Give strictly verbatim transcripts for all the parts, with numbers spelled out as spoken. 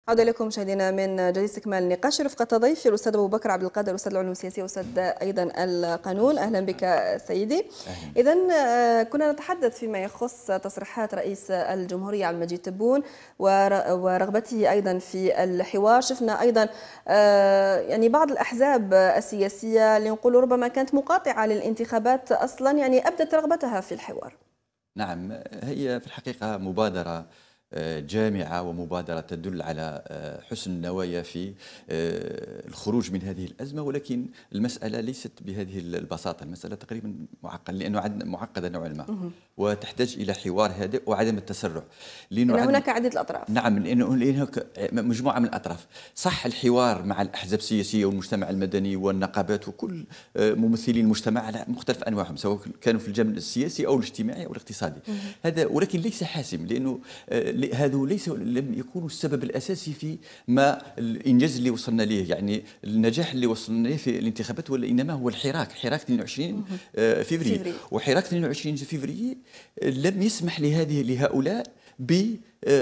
عودة لكم مشاهدينا من جديد استكمال النقاش رفقة ضيفي الأستاذ أبو بكر عبد القادر أستاذ العلوم السياسية وأستاذ أيضا القانون. أهلا بك سيدي. إذا كنا نتحدث فيما يخص تصريحات رئيس الجمهورية عبد المجيد تبون ورغبته أيضا في الحوار. شفنا أيضا يعني بعض الأحزاب السياسية اللي نقول ربما كانت مقاطعة للانتخابات أصلا يعني أبدت رغبتها في الحوار. نعم، هي في الحقيقة مبادرة جامعة ومبادرة تدل على حسن النوايا في الخروج من هذه الأزمة، ولكن المسألة ليست بهذه البساطة. المسألة تقريبا معقدة، لأنه معقدة نوعا ما وتحتاج إلى حوار هادئ وعدم التسرع، لأن هناك عدة الأطراف. نعم، لأنه هناك مجموعة من الأطراف. صح، الحوار مع الأحزاب السياسية والمجتمع المدني والنقابات وكل ممثلي المجتمع على مختلف أنواعهم، سواء كانوا في الجانب السياسي أو الاجتماعي أو الاقتصادي. هذا ولكن ليس حاسم، لأنه هذا ليس لم يكون السبب الاساسي في ما الانجاز اللي وصلنا ليه، يعني النجاح اللي وصلنا ليه في الانتخابات، وانما هو الحراك، حراك اثنين وعشرين فبراير. وحراك اثنين وعشرين فبراير لم يسمح لهذه لهؤلاء ب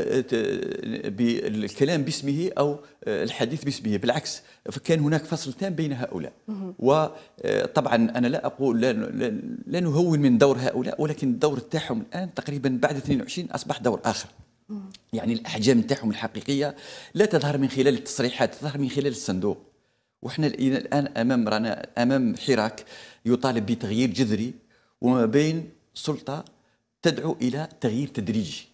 بالكلام باسمه او الحديث باسمه، بالعكس فكان هناك فصل تام بين هؤلاء. وطبعا انا لا اقول لا, لا نهون من دور هؤلاء، ولكن الدور تاعهم الان تقريبا بعد اثنين وعشرين اصبح دور اخر. يعني الاحجام تاعهم الحقيقيه لا تظهر من خلال التصريحات، تظهر من خلال الصندوق. واحنا الان امام رانا امام حراك يطالب بتغيير جذري، وما بين سلطه تدعو الى تغيير تدريجي.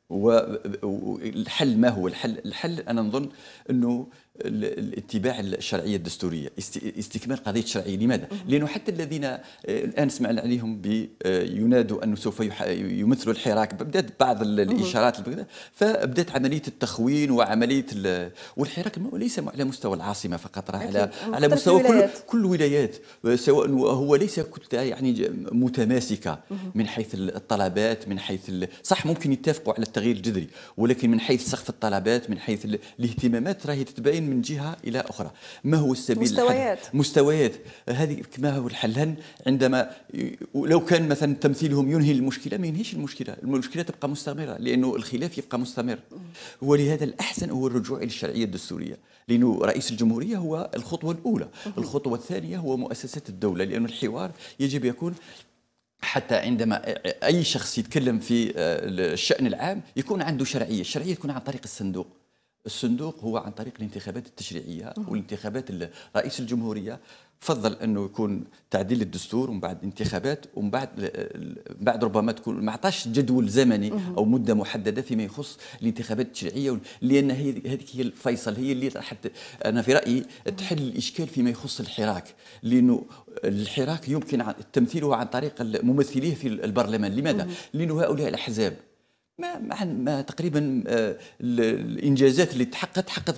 والحل ما هو الحل؟ الحل انا نظن انه الاتباع الشرعيه الدستوريه، استكمال قضيه الشرعيه. لماذا؟ لانه حتى الذين الان سمعنا عليهم ينادوا انه سوف يمثلوا الحراك، بدات بعض الاشارات فبدات عمليه التخوين وعمليه والحراك ليس على مستوى العاصمه فقط، على على مستوى كل كل الولايات، سواء هو ليس كتله يعني متماسكه من حيث الطلبات، من حيث صح ممكن يتفقوا على التغيير الجذري، ولكن من حيث سقف الطلبات، من حيث الاهتمامات راهي تتباين من جهه الى اخرى. ما هو السبيل؟ مستويات الحل؟ مستويات هذه. ما هو الحل؟ عندما لو كان مثلا تمثيلهم ينهي المشكله، ما ينهيش المشكله، المشكله تبقى مستمره، لانه الخلاف يبقى مستمر. ولهذا الاحسن هو الرجوع الى الشرعيه الدستوريه، لانه رئيس الجمهوريه هو الخطوه الاولى. الخطوه الثانيه هو مؤسسات الدوله، لأن الحوار يجب يكون حتى عندما اي شخص يتكلم في الشأن العام يكون عنده شرعيه، الشرعيه تكون عن طريق الصندوق. الصندوق هو عن طريق الانتخابات التشريعيه والانتخابات رئيس الجمهوريه. فضل انه يكون تعديل الدستور ومن بعد انتخابات ومن بعد بعد ربما تكون ما عطاش جدول زمني او مده محدده فيما يخص الانتخابات التشريعيه، لان هي هذيك هي الفيصل، هي اللي راح انا في رايي تحل الاشكال فيما يخص الحراك، لانه الحراك يمكن تمثيله عن طريق ممثليه في البرلمان. لماذا؟ لانه هؤلاء الاحزاب ما, ما, ما تقريبا الانجازات اللي تحققت تحققت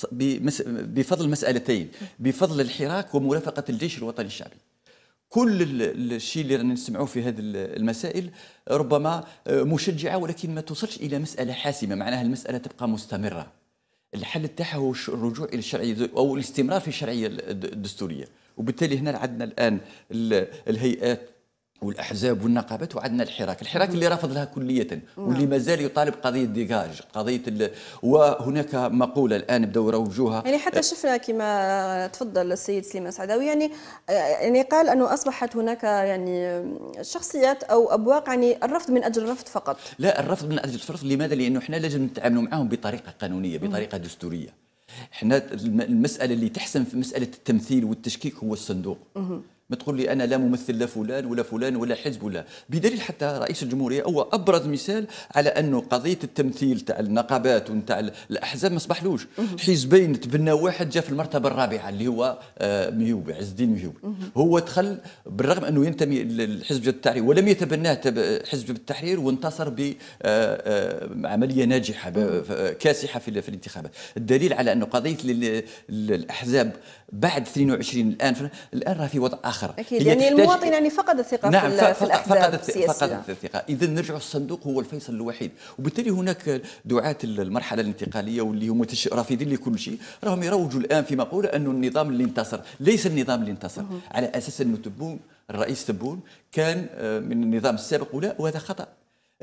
بفضل مسالتين، بفضل الحراك ومرافقه الجيش الوطني الشعبي. كل الشيء اللي رانا نسمعوه في هذه المسائل ربما مشجعه، ولكن ما توصلش الى مساله حاسمه، معناها المساله تبقى مستمره. الحل تاعها هو الرجوع الى الشرعيه او الاستمرار في الشرعيه الدستوريه. وبالتالي هنا عندنا الان الهيئات والاحزاب والنقابات، وعندنا الحراك، الحراك اللي رافض لها كليه واللي مازال يطالب قضيه ديجاج، قضيه ال... وهناك مقوله الان بداو يروجوها. يعني حتى شفنا كما تفضل السيد سليمان سعداوي، يعني يعني قال انه اصبحت هناك يعني شخصيات او ابواق يعني الرفض من اجل الرفض فقط. لا، الرفض من اجل الرفض. لماذا؟ لانه احنا لازم نتعاملوا معهم بطريقه قانونيه، بطريقه دستوريه. احنا المساله اللي تحسم في مساله التمثيل والتشكيك هو الصندوق. ما تقول لي انا لا ممثل لا فلان ولا فلان ولا حزب ولا، بدليل حتى رئيس الجمهوريه هو ابرز مثال على انه قضيه التمثيل تاع النقابات ونتاع الاحزاب ما صبحلوش. حزبين تبنى، واحد جاء في المرتبه الرابعه اللي هو ميوبي، عز الدين ميوبي. هو دخل بالرغم انه ينتمي لحزب جبهه التحرير ولم يتبناه حزب جبهه التحرير، وانتصر بعمليه ناجحه كاسحه في الانتخابات. الدليل على انه قضيه الاحزاب بعد اثنين وعشرين الان الان راه في وضع اخر. اكيد يعني المواطن يعني فقد الثقه نعم في, في الاحزاب السياسيه، فقدت الثقه. اذا نرجع الصندوق هو الفيصل الوحيد. وبالتالي هناك دعاة المرحله الانتقاليه واللي هم رافضين لكل شيء راهم يروجوا الان في مقوله انه النظام اللي انتصر. ليس النظام اللي انتصر، على اساس انه تبون الرئيس تبون كان من النظام السابق، ولا، وهذا خطا.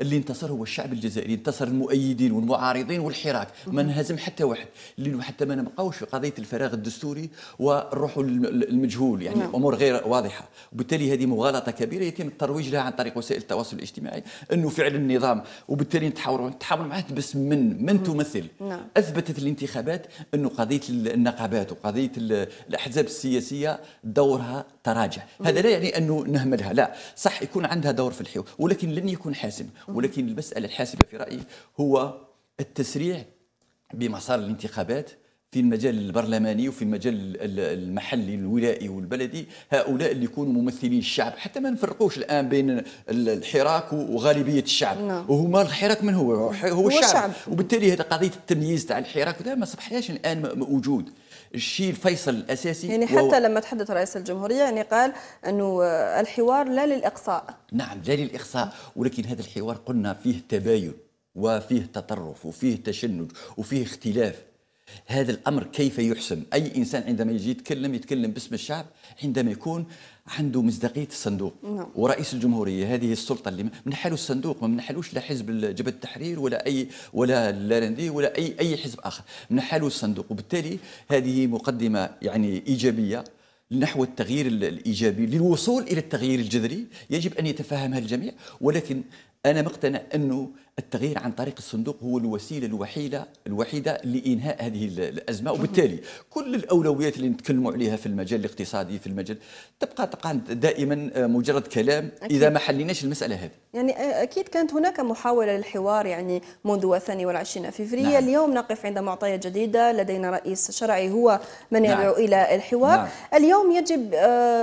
اللي انتصر هو الشعب الجزائري، انتصر المؤيدين والمعارضين والحراك، ما انهزم حتى واحد، لانه حتى ما نبقاوش في قضيه الفراغ الدستوري والروح المجهول، يعني نعم. امور غير واضحه، وبالتالي هذه مغالطه كبيره يتم الترويج لها عن طريق وسائل التواصل الاجتماعي انه فعل النظام، وبالتالي نتحاوروا نتحاور معاه بس من من تمثل. نعم. اثبتت الانتخابات انه قضيه النقابات وقضيه الاحزاب السياسيه دورها تراجع، هذا لا يعني انه نهملها، لا، صح يكون عندها دور في الحوار ولكن لن يكون حاسم، ولكن المساله الحاسمه في رايي هو التسريع بمسار الانتخابات في المجال البرلماني وفي المجال المحلي الولائي والبلدي، هؤلاء اللي يكونوا ممثلين الشعب، حتى ما نفرقوش الان بين الحراك وغالبيه الشعب، نعم. وهما الحراك من هو؟ هو, هو الشعب. الشعب، وبالتالي هذا قضيه التمييز تاع الحراك وده ما صبحناش الان موجود. الشيء الفيصل الاساسي يعني حتى لما تحدث رئيس الجمهوريه يعني قال انه الحوار لا للاقصاء. نعم، لا للاقصاء، ولكن هذا الحوار قلنا فيه تباين وفيه تطرف وفيه تشنج وفيه اختلاف. هذا الامر كيف يحسم؟ اي انسان عندما يجي يتكلم يتكلم باسم الشعب عندما يكون عنده مصداقيه الصندوق. نعم. ورئيس الجمهوريه هذه السلطه اللي منحلوا الصندوق، ما منحلوش لا حزب جبهه التحرير ولا اي ولا اللاندي ولا اي اي حزب اخر، منحلوا الصندوق، وبالتالي هذه مقدمه يعني ايجابيه نحو التغيير الايجابي. للوصول الى التغيير الجذري يجب ان يتفهمها الجميع، ولكن انا مقتنع انه التغيير عن طريق الصندوق هو الوسيله الوحيده الوحيده لانهاء هذه الازمه، وبالتالي كل الاولويات اللي نتكلموا عليها في المجال الاقتصادي في المجال تبقى تبقى دائما مجرد كلام اذا ما حليناش المساله هذه. يعني اكيد كانت هناك محاوله للحوار يعني منذ الثاني والعشرين فبراير. نعم. اليوم نقف عند معطيات جديده، لدينا رئيس شرعي هو من يدعو نعم. الى الحوار. نعم. اليوم يجب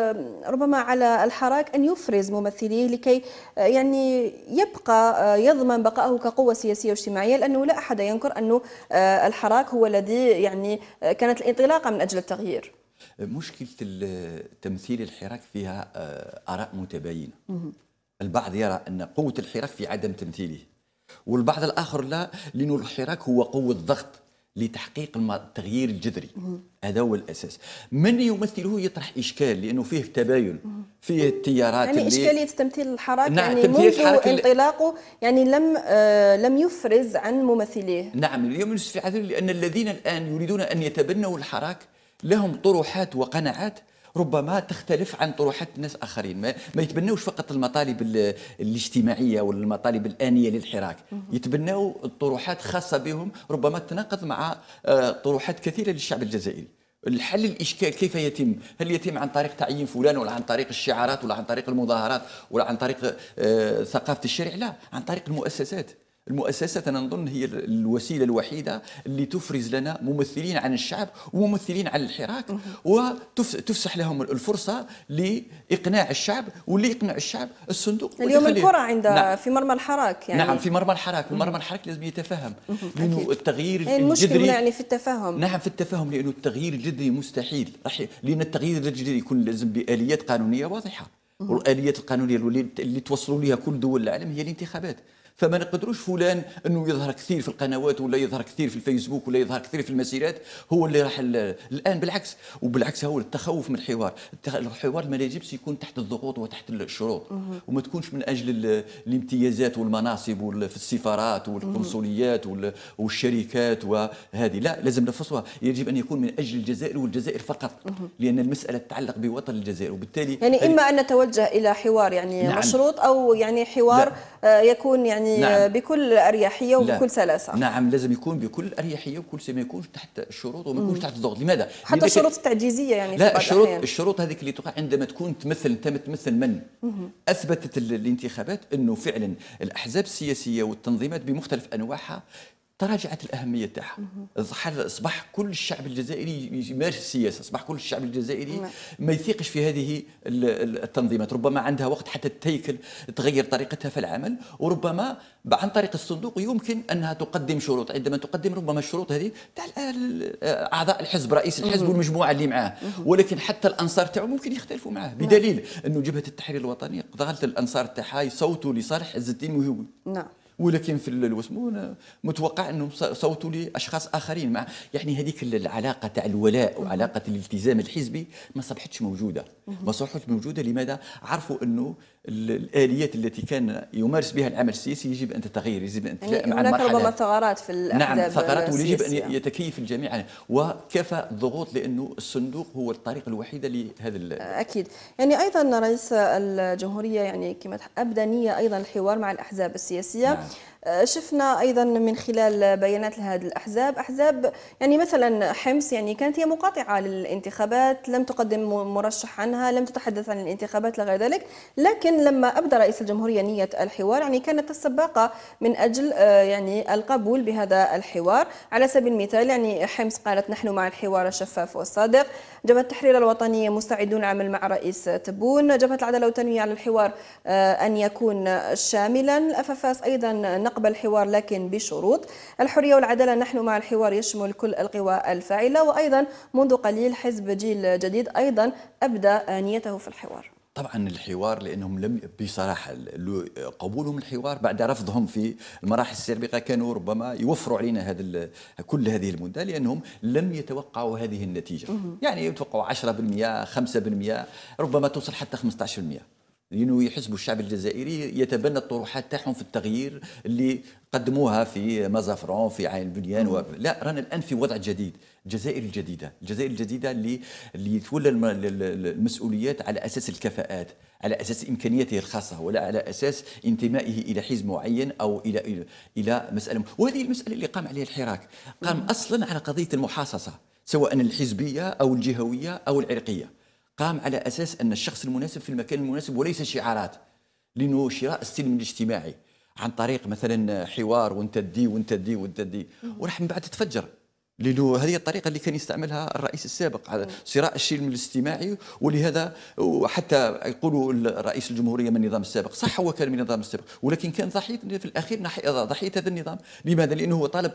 ربما على الحراك ان يفرز ممثليه لكي يعني يبقى يضمن بقائه كقوة سياسية واجتماعية، لأنه لا أحد ينكر أنه الحراك هو الذي يعني كانت الانطلاقة من أجل التغيير. مشكلة تمثيل الحراك فيها آراء متباينة. البعض يرى أن قوة الحراك في عدم تمثيله، والبعض الآخر لا، لأنه الحراك هو قوة ضغط لتحقيق التغيير الجذري. هذا هو الاساس. من يمثله يطرح اشكال لانه فيه تباين، فيه التيارات يعني اللي اشكاليه تمثيل الحراك. نعم يعني منذ انطلاقه يعني لم آه لم يفرز عن ممثليه. نعم، اليوم في عذر لان الذين الان يريدون ان يتبنوا الحراك لهم طروحات وقناعات ربما تختلف عن طروحات الناس اخرين، ما, ما يتبنوش فقط المطالب الاجتماعيه ولا المطالب الانيه للحراك، يتبنوا الطروحات خاصه بهم ربما تناقض مع طروحات كثيره للشعب الجزائري. الحل الاشكال كيف يتم؟ هل يتم عن طريق تعيين فلان ولا عن طريق الشعارات ولا عن طريق المظاهرات ولا عن طريق ثقافه الشارع؟ لا، عن طريق المؤسسات. المؤسسات أنا نظن هي الوسيلة الوحيدة اللي تفرز لنا ممثلين عن الشعب وممثلين عن الحراك، وتفسح لهم الفرصة لإقناع الشعب، واللي يقنع الشعب الصندوق. اليوم الكرة عند نعم. في مرمى الحراك يعني. نعم، في مرمى الحراك، في مرمى الحراك لازم يتفهم، لأنه التغيير يعني الجذري يعني في التفاهم. نعم، في التفاهم، لأنه التغيير الجذري مستحيل، راح لأن التغيير الجذري يكون لازم بآليات قانونية واضحة، والآليات القانونية اللي توصلوا لها كل دول العالم هي الانتخابات. فما نقدروش فلان انه يظهر كثير في القنوات ولا يظهر كثير في الفيسبوك ولا يظهر كثير في المسيرات هو اللي راح الان. بالعكس، وبالعكس هو التخوف من الحوار. الحوار ما يجبش يكون تحت الضغوط وتحت الشروط، وما تكونش من اجل الامتيازات والمناصب في السفارات والقنصليات والشركات وهذه، لا، لازم نفصلها. يجب ان يكون من اجل الجزائر والجزائر فقط، لان المساله تتعلق بوطن الجزائر، وبالتالي يعني اما ان نتوجه الى حوار يعني نعم. مشروط، او يعني حوار لا. يكون يعني نعم. بكل اريحيه وبكل لا. سلاسه. نعم، لازم يكون بكل اريحيه وكل شيء، ما يكونش تحت الشروط وما يكونش تحت الضغط. لماذا؟ حتى الشروط التعجيزيه يعني لا، الشروط الأحيان. الشروط هذيك اللي تقع عندما تكون تمثل انت تمثل من؟ مم. اثبتت الانتخابات انه فعلا الاحزاب السياسيه والتنظيمات بمختلف انواعها تراجعت الأهمية تاعها. أصبح كل الشعب الجزائري يمارس السياسة، أصبح كل الشعب الجزائري ما يثيقش في هذه التنظيمات، ربما عندها وقت حتى تهيكل تغير طريقتها في العمل، وربما عن طريق الصندوق يمكن أنها تقدم شروط. عندما تقدم ربما الشروط هذه تاع أعضاء الحزب، رئيس الحزب والمجموعة اللي معاه، ولكن حتى الأنصار تاعه ممكن يختلفوا معاه، بدليل أنه جبهة التحرير الوطني قدرت الأنصار تاعها يصوتوا لصالح عز الدين مهيوي. نعم. ولكن في الوسمون متوقع انهم صوتوا لاشخاص اخرين، مع يعني هذيك العلاقه تاع الولاء وعلاقه الالتزام الحزبي ما صبحتش موجوده، ما صبحتش موجوده. لماذا؟ عرفوا انه الآليات التي كان يمارس بها العمل السياسي يجب أن تتغير، يجب أن تتلائم مع هناك المرحلة. ربما ثغرات في الأحزاب نعم ثغرات، ويجب أن السياسية. يتكيف الجميع عليها، وكفى الضغوط لأنه الصندوق هو الطريقة الوحيدة لهذا. أكيد. يعني أيضا رئيس الجمهورية يعني كما أبدى نية أيضا الحوار مع الأحزاب السياسية. نعم. شفنا ايضا من خلال بيانات لهذه الاحزاب، احزاب يعني مثلا حمص يعني كانت هي مقاطعه للانتخابات، لم تقدم مرشح عنها، لم تتحدث عن الانتخابات لغير ذلك، لكن لما ابدى رئيس الجمهوريه نيه الحوار يعني كانت السباقه من اجل يعني القبول بهذا الحوار. على سبيل المثال يعني حمص قالت نحن مع الحوار الشفاف والصادق، جبهه التحرير الوطنيه مستعدون العمل مع رئيس تبون، جبهه العداله والتنميه على الحوار ان يكون شاملا، الافافاس ايضا نقبل الحوار لكن بشروط، الحرية والعدالة نحن مع الحوار يشمل كل القوى الفاعلة، وأيضا منذ قليل حزب جيل جديد أيضا أبدى نيته في الحوار. طبعا الحوار لانهم لم بصراحه قبولهم الحوار بعد رفضهم في المراحل السابقه كانوا ربما يوفروا علينا هذا كل هذه المده، لانهم لم يتوقعوا هذه النتيجه. يعني يتوقعوا عشرة بالمئة خمسة بالمئة ربما توصل حتى خمسة عشر بالمئة، لأنه يحسبوا الشعب الجزائري يتبنى الطروحات تاعهم في التغيير اللي قدموها في مازافرون في عين البنيان و... لا رانا الآن في وضع جديد، الجزائر الجديدة، الجزائر الجديدة اللي اللي تولى المسؤوليات على أساس الكفاءات، على أساس إمكانياته الخاصة، ولا على أساس انتمائه إلى حزب معين أو إلى إلى, إلى مسألة. وهذه المسألة اللي قام عليها الحراك، قام أصلا على قضية المحاصصة سواء الحزبية أو الجهوية أو العرقية، قام على أساس أن الشخص المناسب في المكان المناسب وليس شعارات، لأنه شراء السلم الاجتماعي عن طريق مثلا حوار وانت تدي وانت تدي وانت تدي وراح من بعد تتفجر، لأنه هذه الطريقة اللي كان يستعملها الرئيس السابق على شراء السلم الاجتماعي. ولهذا حتى يقولوا الرئيس الجمهورية من النظام السابق، صح هو كان من النظام السابق ولكن كان ضحية في الأخير ضحية هذا النظام. لماذا؟ لأنه هو طالب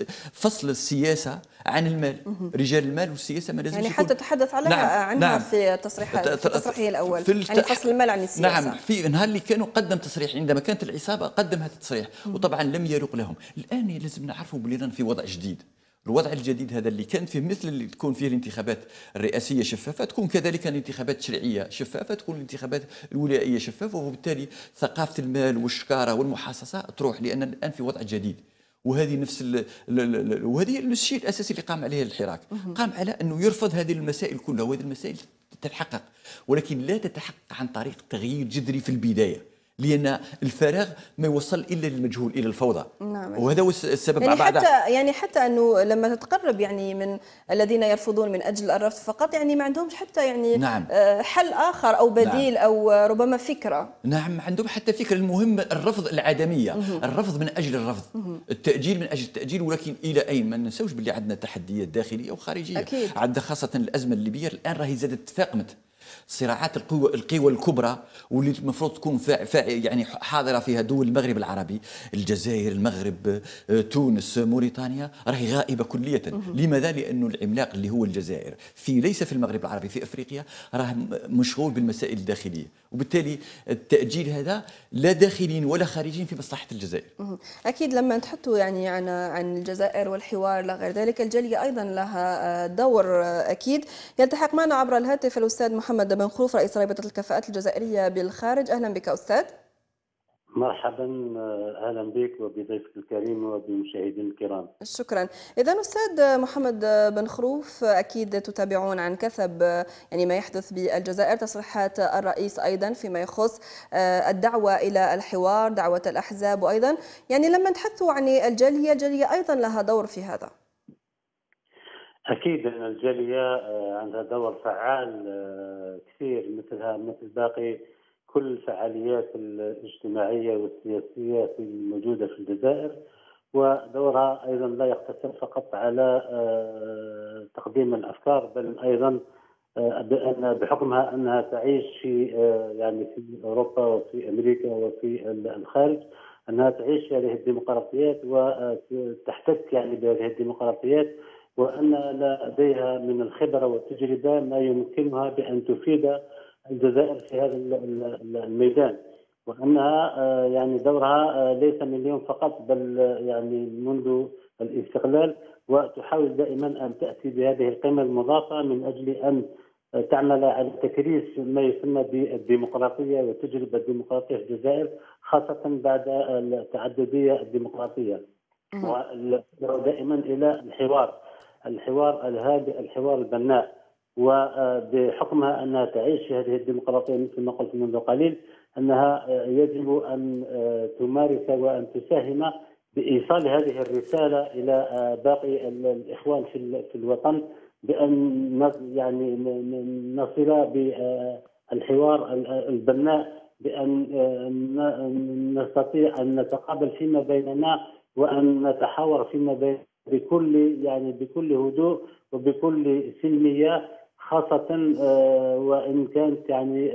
فصل السياسة عن المال، رجال المال والسياسة ما لازم يعني حتى تحدث عليها نعم عنها نعم في تصريح في تصريحه الأول في يعني فصل المال عن السياسة. نعم في النهار اللي كانوا قدم تصريح عندما كانت العصابة قدم هذا التصريح وطبعا لم يروق لهم. الآن لازم نعرفوا بلي في وضع جديد، الوضع الجديد هذا اللي كان فيه مثل اللي تكون فيه الانتخابات الرئاسية شفافة، تكون كذلك الانتخابات التشريعية شفافة، تكون الانتخابات الولائية شفافة، وبالتالي ثقافة المال والشكارة والمحاصصة تروح، لأن الآن في وضع جديد. وهذه نفس ال ال وهذه الشيء الأساسي اللي قام عليه الحراك، قام على أنه يرفض هذه المسائل كلها، وهذه المسائل تتحقق ولكن لا تتحقق عن طريق تغيير جذري في البداية، لأن الفراغ ما يوصل إلا للمجهول، إلى الفوضى. نعم. وهذا هو السبب يعني بعد حتى يعني حتى أنه لما تتقرب يعني من الذين يرفضون من أجل الرفض فقط، يعني ما عندهمش حتى يعني نعم. حل آخر أو بديل نعم. أو ربما فكرة. نعم عندهم حتى فكرة. المهم الرفض، العدمية، الرفض من أجل الرفض، التأجيل من أجل التأجيل. ولكن إلى أين؟ ما ننسوش باللي عندنا تحديات داخلية وخارجية. أكيد. عندنا خاصة الأزمة الليبية الآن راهي زادت تفاقمت، صراعات القوى القوى الكبرى واللي المفروض تكون فا فا يعني حاضره فيها دول المغرب العربي، الجزائر، المغرب، تونس، موريتانيا، راهي غائبه كليه. لماذا؟ لانه العملاق اللي هو الجزائر في ليس في المغرب العربي، في افريقيا، راه مشغول بالمسائل الداخليه، وبالتالي التاجيل هذا لا داخليين ولا خارجيين في مصلحه الجزائر. اكيد لما تحطوا يعني عن عن الجزائر والحوار لا غير ذلك، الجاليه ايضا لها دور اكيد. يلتحق معنا عبر الهاتف الاستاذ محمد بن خروف رئيس رابطه الكفاءات الجزائريه بالخارج. اهلا بك استاذ. مرحبا، اهلا بك وبضيفك الكريم وبمشاهدينا الكرام. شكرا. اذا استاذ محمد بن خروف، اكيد تتابعون عن كثب يعني ما يحدث بالجزائر، تصريحات الرئيس ايضا فيما يخص الدعوه الى الحوار، دعوه الاحزاب، وايضا يعني لما نتحدثوا عن الجاليه، الجاليه ايضا لها دور في هذا. اكيد ان الجاليه عندها دور فعال كثير مثلها مثل باقي كل الفعاليات الاجتماعيه والسياسيه الموجوده في الجزائر، ودورها ايضا لا يقتصر فقط على تقديم الافكار، بل ايضا بان بحكمها انها تعيش في يعني في اوروبا وفي امريكا وفي الخارج، انها تعيش في هذه الديمقراطيات وتحتك يعني بهذه الديمقراطيات، وان لديها من الخبره والتجربه ما يمكنها بان تفيد الجزائر في هذا الميدان، وانها يعني دورها ليس من اليوم فقط بل يعني منذ الاستقلال، وتحاول دائما ان تاتي بهذه القيمه المضافه من اجل ان تعمل على تكريس ما يسمى بالديمقراطية وتجربة الديمقراطية في الجزائر، خاصة بعد التعددية الديمقراطية، ودائما إلى الحوار الحوار الهادئ، الحوار البناء. وبحكمها أنها تعيش في هذه الديمقراطية مثل ما قلت منذ قليل، أنها يجب أن تمارس وأن تساهم بإيصال هذه الرسالة إلى باقي الإخوان في الوطن، بأن يعني نصل بالحوار البناء، بأن نستطيع أن نتقابل فيما بيننا وأن نتحاور فيما بين بكل يعني بكل هدوء وبكل سلمية، خاصة وإن كانت يعني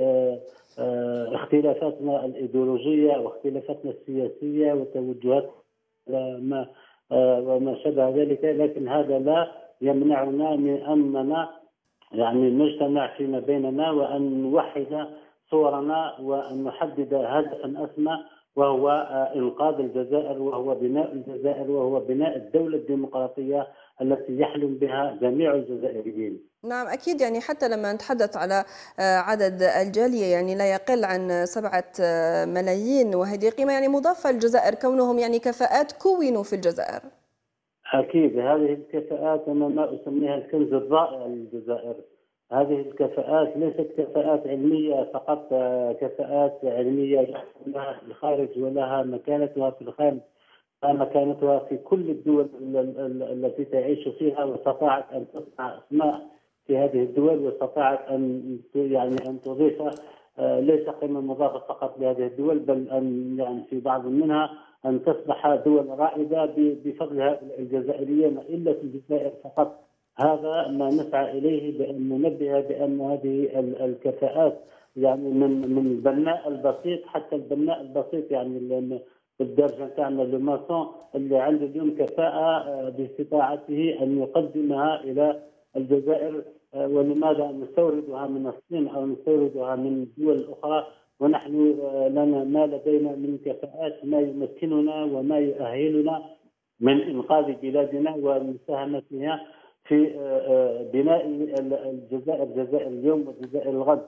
اختلافاتنا الإيديولوجية واختلافاتنا السياسية وتوجهات ما وما شابه ذلك، لكن هذا لا يمنعنا من أننا يعني نجتمع فيما بيننا وأن نوحد صورنا وأن نحدد هدفا أسمى، وهو إنقاذ الجزائر، وهو بناء الجزائر، وهو بناء الدولة الديمقراطية التي يحلم بها جميع الجزائريين. نعم أكيد، يعني حتى لما نتحدث على عدد الجالية يعني لا يقل عن سبعة ملايين، وهذه قيمة يعني مضافة للجزائر كونهم يعني كفاءات كونوا في الجزائر. أكيد هذه الكفاءات أنا ما أسميها الكنز الضائع للجزائر. هذه الكفاءات ليست كفاءات علمية فقط، كفاءات علمية لها في الخارج ولها مكانتها في الخارج، مكانتها في كل الدول التي تعيش فيها، واستطاعت أن تصنع أسماء في هذه الدول، واستطاعت أن يعني أن تضيف ليس قيمة مضافة فقط لهذه الدول، بل أن يعني في بعض منها أن تصبح دول رائدة بفضل الجزائريين إلا في الجزائر فقط. هذا ما نسعى إليه، بأن ننبه بأن هذه الكفاءات يعني من من البناء البسيط حتى البناء البسيط، يعني بالدرجة تاعنا لو ماسون اللي عنده اليوم كفاءة باستطاعته أن يقدمها إلى الجزائر. ولماذا نستوردها من الصين أو نستوردها من الدول الأخرى ونحن لنا ما لدينا من كفاءات ما يمكننا وما يؤهلنا من إنقاذ بلادنا ومساهمتها في بناء الجزائر، جزائر اليوم وجزائر الغد.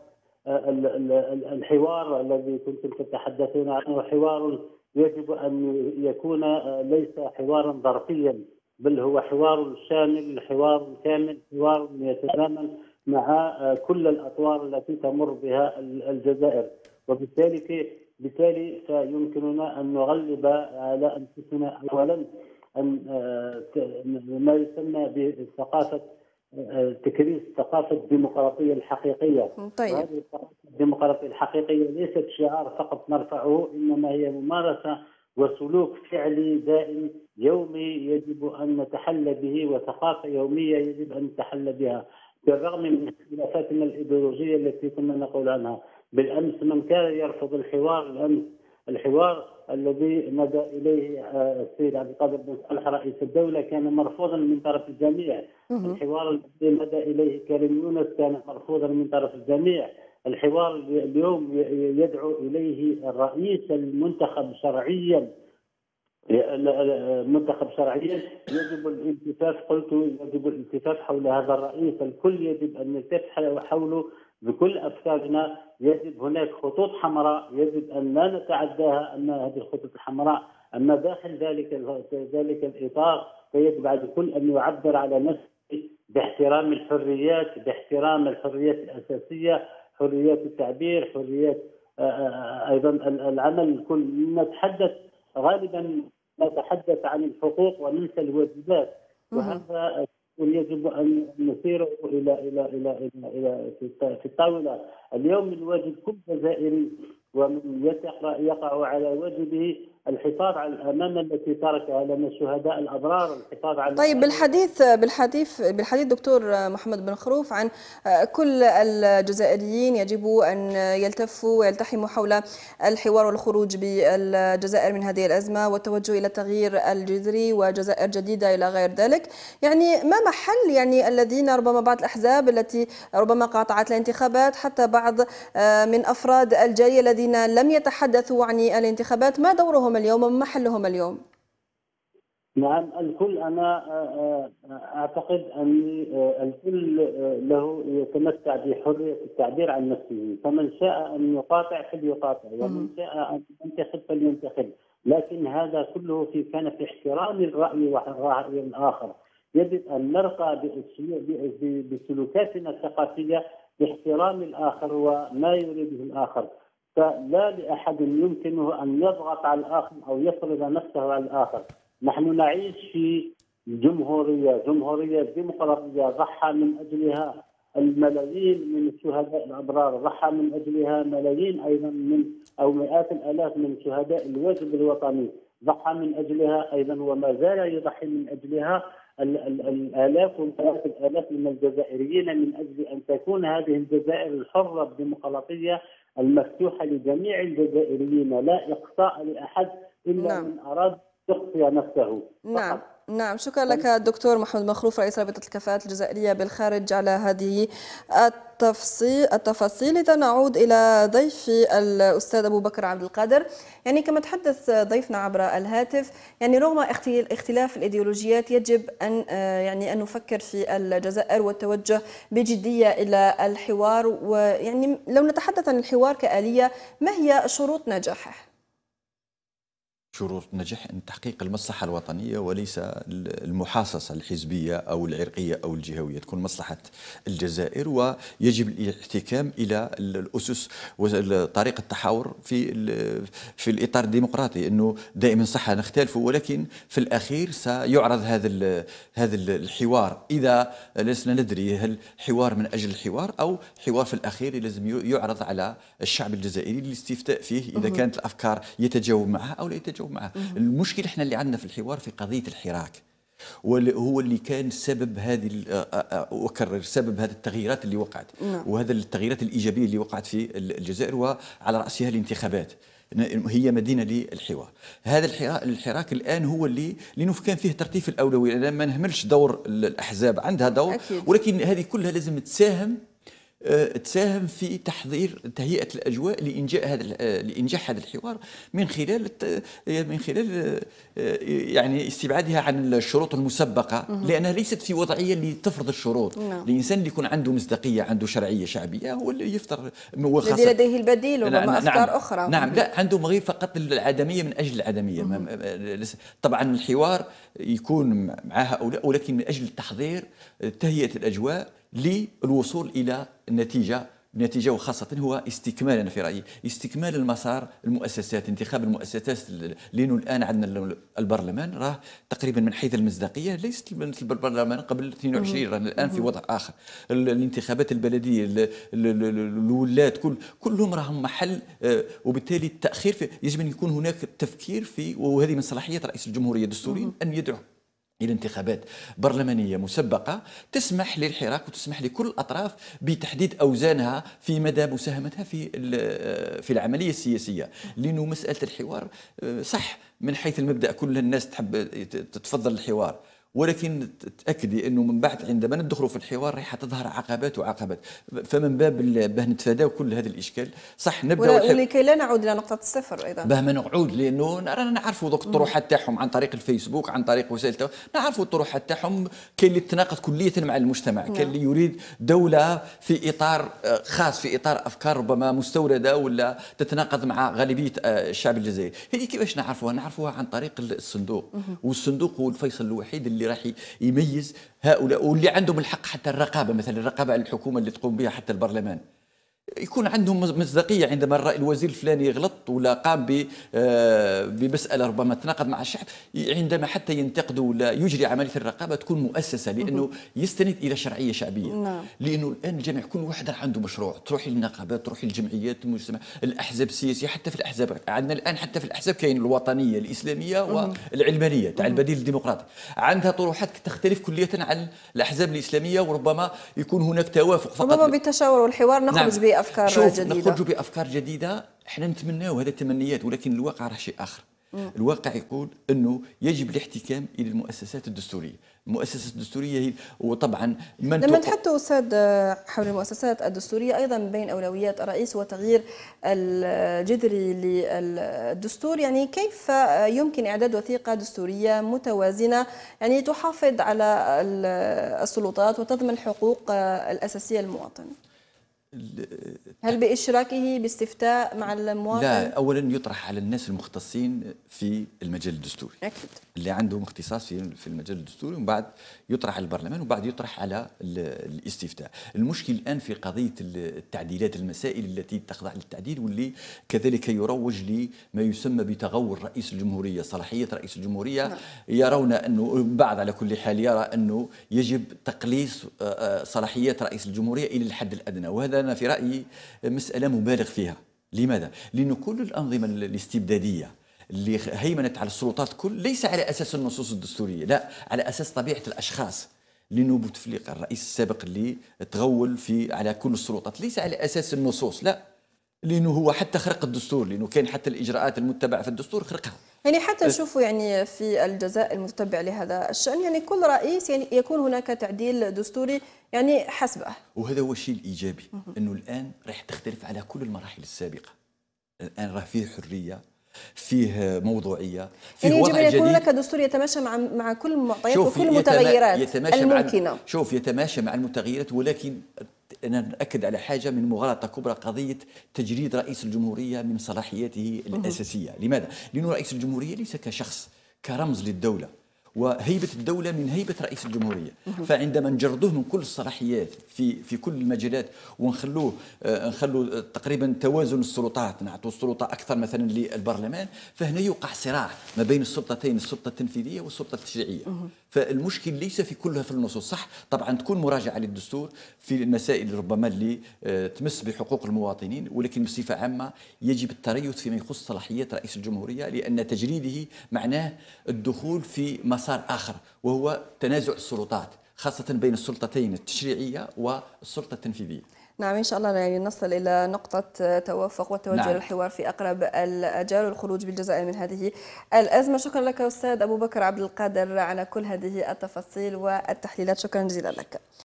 الحوار الذي كنتم تتحدثون عنه حوار يجب أن يكون ليس حوارا ظرفيا، بل هو حوار شامل، حوار كامل، حوار يتزامن مع كل الأطوار التي تمر بها الجزائر. وبالتالي بالتالي فيمكننا أن نغلب على أنفسنا أولا أن ما يسمى بثقافة تكريس ثقافة الديمقراطية الحقيقية. طيب. وهذه الثقافة الديمقراطية الحقيقية ليست شعار فقط نرفعه، إنما هي ممارسة وسلوك فعلي دائم يومي يجب أن نتحلى به، وثقافة يومية يجب أن نتحلى بها، بالرغم من اختلافاتنا الإيديولوجية التي كنا نقول عنها. بالأمس من كان يرفض الحوار، الأمس الحوار الذي مدى إليه السيد عبد القادر بن صالح رئيس الدولة كان مرفوضا من طرف الجميع. الحوار الذي مدى إليه كريم يونس كان مرفوضا من طرف الجميع. الحوار اليوم يدعو إليه الرئيس المنتخب شرعيا منتخب شرعيا يجب الالتفاف، قلت يجب الالتفاف حول هذا الرئيس. الكل يجب أن يلتف حوله بكل أفكارنا. يجب هناك خطوط حمراء يجب أن لا نتعداها، أما هذه الخطوط الحمراء، أما داخل ذلك ذلك الإطار فيجب على الكل أن يعبر على نفسه باحترام الحريات، باحترام الحريات الأساسية، حريات التعبير، حريات أيضا العمل. الكل نتحدث غالبا نتحدث عن الحقوق وننسى الواجبات، وهذا يجب ان نسير الى الى الى الى في الطاوله. اليوم من واجب كل جزائري ومن يقع يقع على واجبه الحفاظ على الامانه التي تركها لنا الشهداء الابرار، الحفاظ على. طيب بالحديث بالحديث بالحديث دكتور محمد بن خروف عن كل الجزائريين يجب ان يلتفوا ويلتحموا حول الحوار والخروج بالجزائر من هذه الازمه والتوجه الى التغيير الجذري وجزائر جديده الى غير ذلك، يعني ما محل يعني الذين ربما بعض الاحزاب التي ربما قاطعت الانتخابات، حتى بعض من افراد الجاليه الذين لم يتحدثوا عن الانتخابات، ما دورهم اليوم وما محلهم اليوم؟ نعم، الكل. أنا أعتقد أن الكل له يتمتع بحرية التعبير عن نفسه، فمن شاء أن يقاطع فليقاطع، ومن شاء أن ينتخب فلينتخب، لكن هذا كله في كان في احترام الرأي والرأي الآخر. يجب أن نرقى بسلوكاتنا الثقافية باحترام الآخر وما يريده الآخر، فلا لأحد يمكنه أن يضغط على الآخر أو يفرض نفسه على الآخر. نحن نعيش في جمهورية جمهورية ديمقراطية ضحى من أجلها الملايين من الشهداء الأبرار، ضحى من أجلها ملايين أيضا من أو مئات الآلاف من شهداء الواجب الوطني، ضحى من أجلها أيضا وما زال يضحي من أجلها الآلاف ومئات الآلاف من الجزائريين من أجل أن تكون هذه الجزائر الحرة الديمقراطية المفتوحة لجميع الجزائريين، لا إقصاء لأحد إلا نعم. من أراد يخفي نفسه. نعم فقط. نعم، شكرا لك الدكتور محمد مخروف رئيس رابطة الكفاءات الجزائرية بالخارج على هذه التفصيل التفاصيل. إذا نعود إلى ضيفي الأستاذ أبو بكر عبد القادر، يعني كما تحدث ضيفنا عبر الهاتف، يعني رغم اختلاف الإيديولوجيات يجب أن يعني أن نفكر في الجزائر والتوجه بجدية إلى الحوار. ويعني لو نتحدث عن الحوار كآلية، ما هي شروط نجاحه؟ شروط نجاح أن تحقيق المصلحة الوطنية وليس المحاصصة الحزبية أو العرقية أو الجهوية، تكون مصلحة الجزائر، ويجب الاحتكام إلى الأسس وطريقة التحاور في في الإطار الديمقراطي، أنه دائما صح نختلف ولكن في الأخير سيعرض هذا هذا الحوار، إذا لسنا ندري هل حوار من أجل الحوار أو حوار في الأخير لازم يعرض على الشعب الجزائري للاستفتاء فيه إذا كانت الأفكار يتجاوب معها أو لا يتجاوب معه. المشكلة احنا اللي عندنا في الحوار في قضية الحراك، وهو اللي كان سبب هذه أكرر سبب هذه التغييرات اللي وقعت، وهذا التغييرات الإيجابية اللي وقعت في الجزائر وعلى رأسها الانتخابات. هي مدينة للحوار. هذا الحراك الآن هو اللي لأنه كان فيه ترتيب الأولوية، أنا ما نهملش دور الأحزاب، عندها دور أكيد. ولكن هذه كلها لازم تساهم تساهم في تحضير تهيئة الأجواء لإنجاح هذا لإنجاح هذا الحوار من خلال من خلال يعني استبعادها عن الشروط المسبقة، لأنها ليست في وضعية اللي تفرض الشروط. نعم. الإنسان اللي يكون عنده مصداقية عنده شرعية شعبية هو اللي يفطر، الذي لديه البديل وربما أفكار نعم أخرى. نعم لا عنده غير فقط العدمية من أجل العدمية. طبعا الحوار يكون مع هؤلاء ولكن من أجل تحضير تهيئة الأجواء للوصول إلى النتيجة نتيجة وخاصة هو استكمال، أنا في رأيي استكمال المسار المؤسسات، انتخاب المؤسسات، لأنه الآن عندنا البرلمان راه تقريبا من حيث المصداقية ليست مثل البرلمان قبل اثنين وعشرين، رانا الآن في وضع آخر. الانتخابات البلدية، الولاة، كل كلهم راهم محل، وبالتالي التأخير في يجب أن يكون هناك تفكير في، وهذه من صلاحيات رئيس الجمهورية دستوريا أن يدعو إلى انتخابات برلمانية مسبقة تسمح للحراك وتسمح لكل الأطراف بتحديد أوزانها في مدى مساهمتها في في العملية السياسية. لأنه مسألة الحوار صح من حيث المبدأ كل الناس تحب تتفضل الحوار، ولكن تأكدي أنه من بعد عندما ندخلوا في الحوار راح تظهر عقبات وعقبات، فمن باب باه نتفاداو كل هذا الإشكال صح نبدأ ولكي لا نعود إلى نقطة الصفر أيضا، باه ما نعود، لأنه رانا نعرفوا ذوك الطروحات تاعهم عن طريق الفيسبوك، عن طريق وسائل التواصل، نعرفوا الطروحات تاعهم. كاين اللي تناقض كلية مع المجتمع، كاين اللي يريد دولة في إطار خاص، في إطار أفكار ربما مستوردة ولا تتناقض مع غالبية الشعب الجزائري. هذه كيفاش نعرفوها؟ نعرفوها عن طريق الصندوق، والصندوق هو الفيصل الوحيد اللي راح يميز هؤلاء واللي عندهم الحق حتى الرقابه، مثلا الرقابه على الحكومه اللي تقوم بها حتى البرلمان، يكون عندهم مصداقيه عندما الوزير الفلاني يغلط ولا قام بمساله ربما تناقض مع الشعب، عندما حتى ينتقد ولا يجري عمليه الرقابه تكون مؤسسه، لانه يستند الى شرعيه شعبيه. نعم. لانه الان الجميع كل واحد عنده مشروع، تروحي للنقابات، تروحي للجمعيات، المجتمع، الاحزاب السياسيه، حتى في الاحزاب عندنا الان حتى في الاحزاب كاين الوطنيه الاسلاميه والعلمانيه تاع البديل الديمقراطي، عندها طروحات تختلف كليه عن الاحزاب الاسلاميه، وربما يكون هناك توافق فقط ربما بالتشاور والحوار نخرج نعم. بأفكار شوف جديدة. نخرجوا بأفكار جديدة، احنا نتمناو هذا التمنيات، ولكن الواقع راه شيء آخر. مم. الواقع يقول أنه يجب الاحتكام إلى المؤسسات الدستورية. المؤسسات الدستورية هي وطبعا من لما تحدثوا أستاذ حول المؤسسات الدستورية أيضا بين أولويات الرئيس وتغيير الجذري للدستور، يعني كيف يمكن إعداد وثيقة دستورية متوازنة يعني تحافظ على السلطات وتضمن الحقوق الأساسية للمواطن؟ هل بإشراكه باستفتاء مع المواطن؟ لا، أولا يطرح على الناس المختصين في المجال الدستوري أكيد. اللي عندهم اختصاص في في المجال الدستوري، ومن بعد يطرح على البرلمان، وبعد يطرح على الاستفتاء. المشكل الآن في قضية التعديلات، المسائل التي تخضع للتعديل، واللي كذلك يروج لما يسمى بتغول رئيس الجمهورية، صلاحية رئيس الجمهورية. نعم. يرون أنه البعض على كل حال يرى أنه يجب تقليص صلاحيات رئيس الجمهورية إلى الحد الأدنى، وهذا أنا في رأيي مسألة مبالغ فيها. لماذا؟ لأن كل الأنظمة الاستبدادية اللي هيمنت على السلطات كل ليس على أساس النصوص الدستورية، لا، على أساس طبيعة الأشخاص. لأنه بوتفليقة الرئيس السابق اللي تغول في على كل السلطات ليس على أساس النصوص، لا، لأنه هو حتى خرق الدستور، لأنه كان حتى الإجراءات المتبعة في الدستور خرقها. يعني حتى نشوفوا يعني في الجزاء المتبع لهذا الشأن، يعني كل رئيس يعني يكون هناك تعديل دستوري يعني حسبه. وهذا هو الشيء الإيجابي، أنه الآن راح تختلف على كل المراحل السابقة. الآن راه فيه حرية، فيه موضوعية، فيه يعني وضع يجب أن يكون جديد. هناك دستور يتماشى مع مع كل المعطيات وكل المتغيرات الممكنة. شوف، يتماشى مع المتغيرات، ولكن أنا نأكد على حاجة من مغالطة كبرى، قضية تجريد رئيس الجمهورية من صلاحياته الأساسية. لماذا؟ لأنه رئيس الجمهورية ليس كشخص، كرمز للدولة، وهيبة الدولة من هيبة رئيس الجمهورية. فعندما نجردوه من كل الصلاحيات في في كل المجالات، ونخلوه آه نخلوا تقريبا توازن السلطات، نعطوا السلطة أكثر مثلا للبرلمان، فهنا يوقع صراع ما بين السلطتين، السلطة التنفيذية والسلطة التشريعية. فالمشكل ليس في كلها في النصوص، صح طبعا تكون مراجعة للدستور في المسائل ربما اللي آه تمس بحقوق المواطنين، ولكن بصفة عامة يجب التريث فيما يخص صلاحيات رئيس الجمهورية، لأن تجريده معناه الدخول في مسار آخر، وهو تنازع السلطات، خاصة بين السلطتين التشريعية والسلطة التنفيذية. نعم، إن شاء الله يعني نصل إلى نقطة توافق والتوجه نعم. للحوار في أقرب الأجال والخروج بالجزائر من هذه الأزمة. شكرا لك أستاذ أبو بكر عبد القادر على كل هذه التفاصيل والتحليلات، شكرا جزيلا لك.